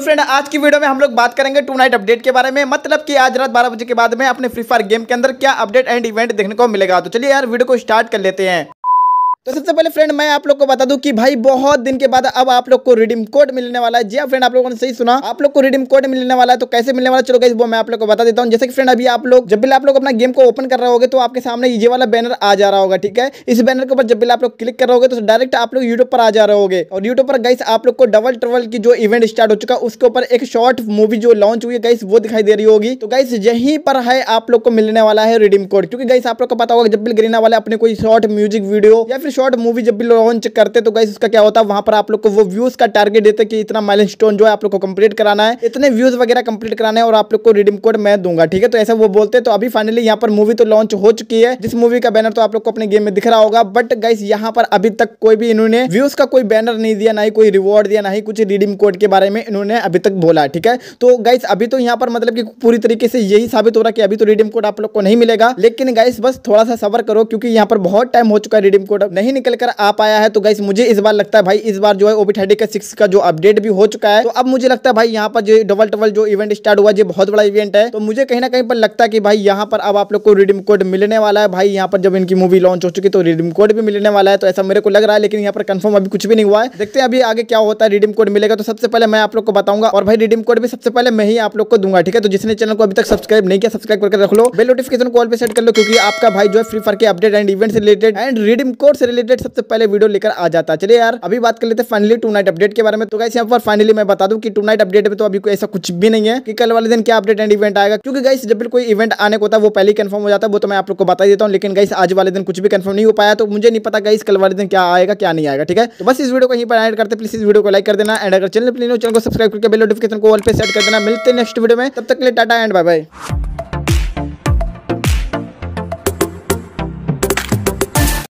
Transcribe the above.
तो फ्रेंड आज की वीडियो में हम लोग बात करेंगे टू नाइट अपडेट के बारे में, मतलब कि आज रात 12 बजे के बाद में अपने फ्री फायर गेम के अंदर क्या अपडेट एंड इवेंट देखने को मिलेगा। तो चलिए यार वीडियो को स्टार्ट कर लेते हैं। तो सबसे पहले फ्रेंड मैं आप लोग को बता दूं कि भाई बहुत दिन के बाद अब आप लोग को रिडीम कोड मिलने वाला है। जी हाँ फ्रेंड, आप लोगों ने सही सुना, आप लोग को रिडीम कोड मिलने वाला है। तो कैसे मिलने वाला है चलो गाइस वो मैं आप लोग को बता देता हूं। जैसे कि फ्रेंड अभी आप लोग जब भी आप लोग अपना गेम को ओपन कर रहे होगे तो आपके सामने ये वाला बैनर आ जा रहा होगा, ठीक है। इस बैनर के ऊपर जब भी आप लोग क्लिक कर रहे होगे तो डायरेक्ट आप लोग यूट्यूब पर आ जा रहे होगे और यूट्यूब पर गाइस आप लोग को डबल ट्रबल की जो इवेंट स्टार्ट हो चुका है उसके ऊपर एक शॉर्ट मूवी जो लॉन्च हुई है गाइस वो दिखाई दे रही होगी। तो गाइस यहीं पर है आप लोग को मिलने वाला है रिडीम कोड, क्योंकि गाइस आप लोग को पता होगा जब भी गरीना वाले अपने कोई शॉर्ट म्यूजिक वीडियो या फिर शॉर्ट मूवी जब भी लॉन्च करते तो गाइस उसका क्या होता है, वहां पर आप लोग को वो व्यूज का टारगेट देते कि इतना माइलस्टोन जो है आप लोग को कंप्लीट कराना है, इतने व्यूज वगैरह कंप्लीट कराना है और आप लोग को रिडीम कोड मैं दूंगा, ठीक है। तो ऐसा वो बोलते। तो अभी फाइनली यहाँ पर मूवी तो लॉन्च हो चुकी है, जिस मूवी का बैनर तो आप लोग को अपने गेम में दिख रहा होगा, बट गाइस यहाँ पर अभी तक कोई भी इन्होंने व्यूज का कोई बैनर नहीं दिया, ना ही कोई रिवॉर्ड दिया, ना ही कुछ रिडीम कोड के बारे में इन्होंने अभी तक बोला, ठीक है। तो गाइस अभी तो यहाँ पर मतलब कि पूरी तरीके से यही साबित हो रहा है कि अभी तो रिडीम कोड आप लोग को नहीं मिलेगा, लेकिन गाइस बस थोड़ा सा सब्र करो क्योंकि यहाँ पर बहुत टाइम हो चुका है, रिडीम कोड नहीं निकल कर आ पाया है। तो गाइस मुझे इस बार लगता है भाई इस बार जो है ओबी30 का 6 का जो अपडेट भी हो चुका है, तो अब मुझे लगता है भाई यहाँ पर जो डबल ट्रबल जो इवेंट स्टार्ट हुआ ये बहुत बड़ा इवेंट है। तो मुझे कहीं ना कहीं पर लगता है कि भाई यहाँ पर अब आप लोग को रिडीम कोड मिलने वाला है। भाई यहाँ पर जब इनकी मूवी लॉन्च हो चुकी तो रिडीम कोड भी मिलने वाला है, तो ऐसा मेरे को लग रहा है, लेकिन यहाँ पर कंफर्म अभी कुछ भी नहीं हुआ है। देखते हैं अभी आगे क्या होता है, रिडीम कोड मिलेगा तो सबसे पहले मैं आप लोग को बताऊंगा और भाई रिडीम कोड भी सबसे पहले मैं ही आप लोग को दूंगा, ठीक है। तो जिसने चैनल को अभी तक सब्सक्राइब नहीं किया सब्सक्राइब करके रख लो, बेल नोटिफिकेशन कॉल पे सेट कर लो, क्योंकि आपका भाई जो है फ्री फायर के अपडेट एंड इवेंट से रिलेटेड एंड रिडीम कोड से रिलेटेड सबसे पहले वीडियो लेकर आ जाता है। चलिए यार अभी बात कर लेते हैं फाइनली टू नाइट अपडेट के बारे में। तो गाइस यहाँ पर फाइनली मैं बता दूं कि टू नाइट अपडेट में तो अभी कोई ऐसा कुछ भी नहीं है कि कल वाले दिन क्या अपडेट एंड इवेंट आएगा, क्योंकि गाइस जब भी कोई इवेंट आने को होता है वो पहले ही कंफर्म हो जाता है, वो तो मैं आप लोग को बता देता हूं। लेकिन गाइस आज वाले दिन कुछ भी कंफर्म नहीं हो पाया, तो मुझे नहीं पता गाइस कल वाले दिन क्या आएगा क्या नहीं आएगा, ठीक है। तो बस इस वीडियो को यहीं पर ऐड करते, प्लीज इस वीडियो को लाइक कर देना एंड अगर चैनल को सब्सक्राइब करके बेल नोटिफिकेशन को ऑल पे सेट कर देना। मिलते हैं नेक्स्ट वीडियो में, तब तक के लिए टाटा एंड बाय बाय।